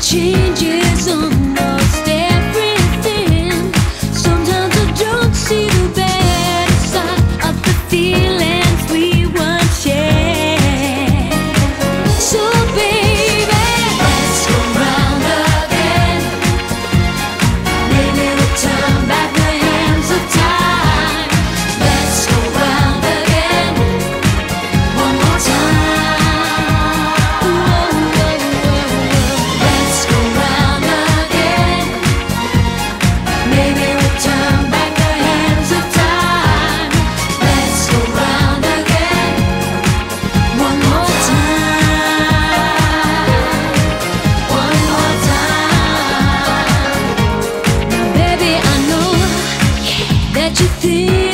changes almost everything. Sometimes I don't see the bad side of the feelings we once shared. So baby, let's go round again. Maybe we'll turn back the hands of time. Let's go round again one more time. Whoa, whoa, whoa. Let's go round again. Maybe we'll turn back the hands of time. Let's go round again one more time. One more time. Now, baby, I know that you think